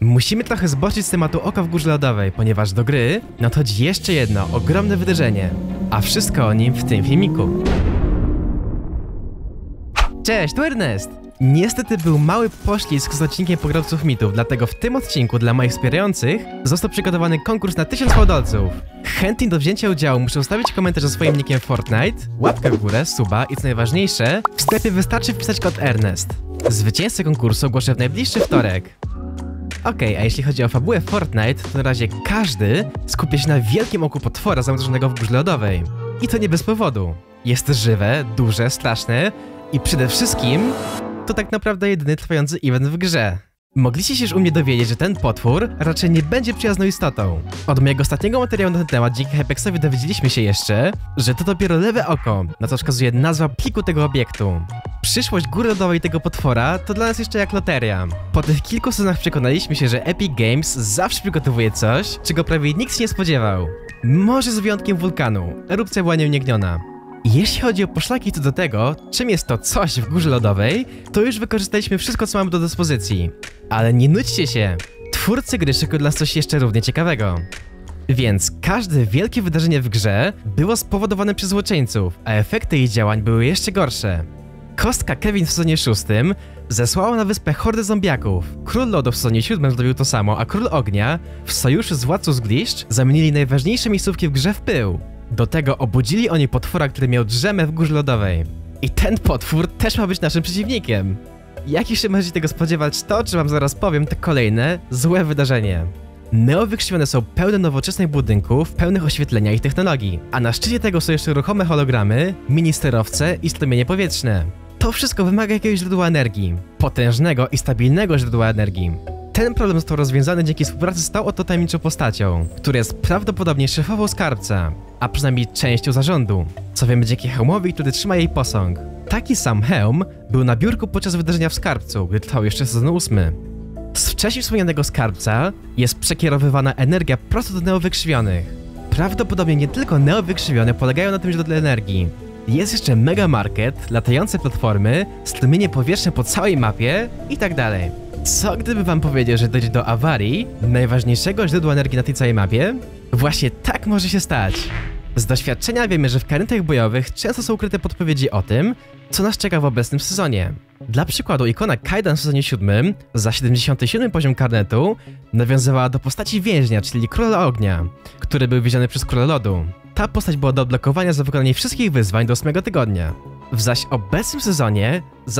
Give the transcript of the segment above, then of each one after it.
Musimy trochę zboczyć z tematu Oka w Górze Lodowej, ponieważ do gry nadchodzi jeszcze jedno ogromne wydarzenie, a wszystko o nim w tym filmiku. Cześć, tu Ernest! Niestety był mały poślizg z odcinkiem Pogrobców Mitów, dlatego w tym odcinku dla moich wspierających został przygotowany konkurs na 1000 fałdolców. Chętni do wzięcia udziału muszą zostawić komentarz ze swoim nickiem Fortnite, łapkę w górę, suba i co najważniejsze, w sklepie wystarczy wpisać kod Ernest. Zwycięzcę konkursu ogłoszę w najbliższy wtorek. Okej, a jeśli chodzi o fabułę Fortnite, to na razie każdy skupia się na wielkim oku potwora zamrożonego w Górze Lodowej. I to nie bez powodu. Jest żywe, duże, straszne i przede wszystkim to tak naprawdę jedyny trwający event w grze. Mogliście się już u mnie dowiedzieć, że ten potwór raczej nie będzie przyjazną istotą. Od mojego ostatniego materiału na ten temat dzięki Hypexowi dowiedzieliśmy się jeszcze, że to dopiero lewe oko, na co wskazuje nazwa pliku tego obiektu. Przyszłość Góry Lodowej tego potwora to dla nas jeszcze jak loteria. Po tych kilku sezonach przekonaliśmy się, że Epic Games zawsze przygotowuje coś, czego prawie nikt się nie spodziewał. Może z wyjątkiem wulkanu. Erupcja była nieunikniona. Jeśli chodzi o poszlaki co do tego, czym jest to coś w Górze Lodowej, to już wykorzystaliśmy wszystko, co mamy do dyspozycji. Ale nie nudźcie się! Twórcy gry szykują dla nas coś jeszcze równie ciekawego. Więc każde wielkie wydarzenie w grze było spowodowane przez złoczyńców, a efekty ich działań były jeszcze gorsze. Kostka Kevin w sezonie 6 zesłała na wyspę hordę zombiaków. Król Lodu w sezonie 7 zrobił to samo, a Król Ognia w sojuszu z Władcą Zgliszcz zamienili najważniejsze miejscówki w grze w pył. Do tego obudzili oni potwora, który miał drzemę w Górze Lodowej. I ten potwór też ma być naszym przeciwnikiem. Jak jeszcze możecie tego spodziewać, to, o czym wam zaraz powiem, to kolejne złe wydarzenie. Neowykrzywione są pełne nowoczesnych budynków, pełnych oświetlenia i technologii, a na szczycie tego są jeszcze ruchome hologramy, mini sterowce i strumienie powietrzne. To wszystko wymaga jakiegoś źródła energii. Potężnego i stabilnego źródła energii. Ten problem został rozwiązany dzięki współpracy z tą oto tajemniczą postacią, która jest prawdopodobnie szefową skarbca, a przynajmniej częścią zarządu, co wiemy dzięki hełmowi, który trzyma jej posąg. Taki sam hełm był na biurku podczas wydarzenia w skarbcu, gdy trwał jeszcze sezon 8. Z wcześniej wspomnianego skarbca jest przekierowywana energia prosto do neowykrzywionych. Prawdopodobnie nie tylko neowykrzywione polegają na tym źródle energii. Jest jeszcze mega market, latające platformy, strumienie powietrzne po całej mapie i tak dalej. Co gdyby wam powiedział, że dojdzie do awarii najważniejszego źródła energii na tej całej mapie? Właśnie tak może się stać. Z doświadczenia wiemy, że w karnetach bojowych często są ukryte podpowiedzi o tym, co nas czeka w obecnym sezonie. Dla przykładu ikona Kaidan w sezonie 7 za 77 poziom karnetu nawiązywała do postaci więźnia, czyli Króla Ognia, który był więziony przez Króla Lodu. Ta postać była do odblokowania za wykonanie wszystkich wyzwań do 8 tygodnia. W zaś obecnym sezonie za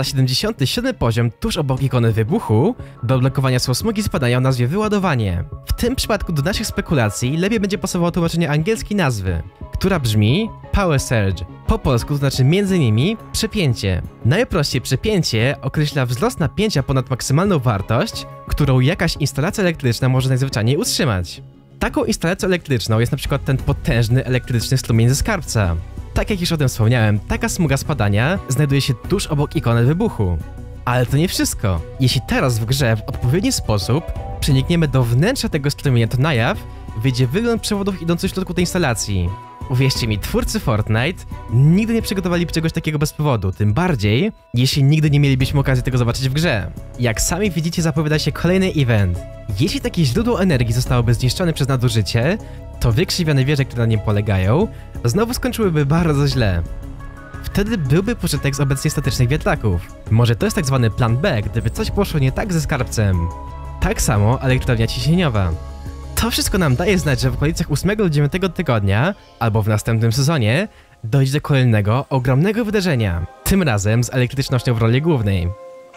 77 poziom tuż obok ikony wybuchu do odblokowania są smugi spadania o nazwie wyładowanie. W tym przypadku do naszych spekulacji lepiej będzie pasowało tłumaczenie angielskiej nazwy, która brzmi Power Surge. Po polsku to znaczy m.in. przepięcie. Najprościej przepięcie określa wzrost napięcia ponad maksymalną wartość, którą jakaś instalacja elektryczna może najzwyczajniej utrzymać. Taką instalacją elektryczną jest na przykład ten potężny elektryczny strumień ze skarbca. Tak jak już o tym wspomniałem, taka smuga spadania znajduje się tuż obok ikony wybuchu. Ale to nie wszystko. Jeśli teraz w grze w odpowiedni sposób przenikniemy do wnętrza tego strumienia, to na jaw wyjdzie wygląd przewodów idących w środku tej instalacji. Uwierzcie mi, twórcy Fortnite nigdy nie przygotowali czegoś takiego bez powodu, tym bardziej, jeśli nigdy nie mielibyśmy okazji tego zobaczyć w grze. Jak sami widzicie, zapowiada się kolejny event. Jeśli takie źródło energii zostałoby zniszczone przez nadużycie, to wykrzywione wieże, które na nim polegają, znowu skończyłyby bardzo źle. Wtedy byłby pożytek z obecnie statycznych wiatraków. Może to jest tak zwany plan B, gdyby coś poszło nie tak ze skarbcem. Tak samo elektrownia ciśnieniowa. To wszystko nam daje znać, że w okolicach 8 lub 9 tygodnia, albo w następnym sezonie, dojdzie do kolejnego, ogromnego wydarzenia. Tym razem z elektrycznością w roli głównej.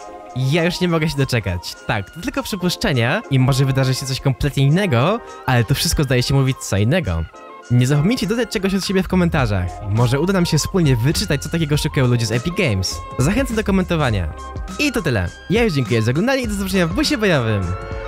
Ja już nie mogę się doczekać. Tak, to tylko przypuszczenia i może wydarzy się coś kompletnie innego, ale to wszystko zdaje się mówić co innego. Nie zapomnijcie dodać czegoś od siebie w komentarzach. Może uda nam się wspólnie wyczytać, co takiego szukają ludzie z Epic Games. Zachęcam do komentowania. I to tyle. Ja już dziękuję za oglądanie i do zobaczenia w busie bojowym.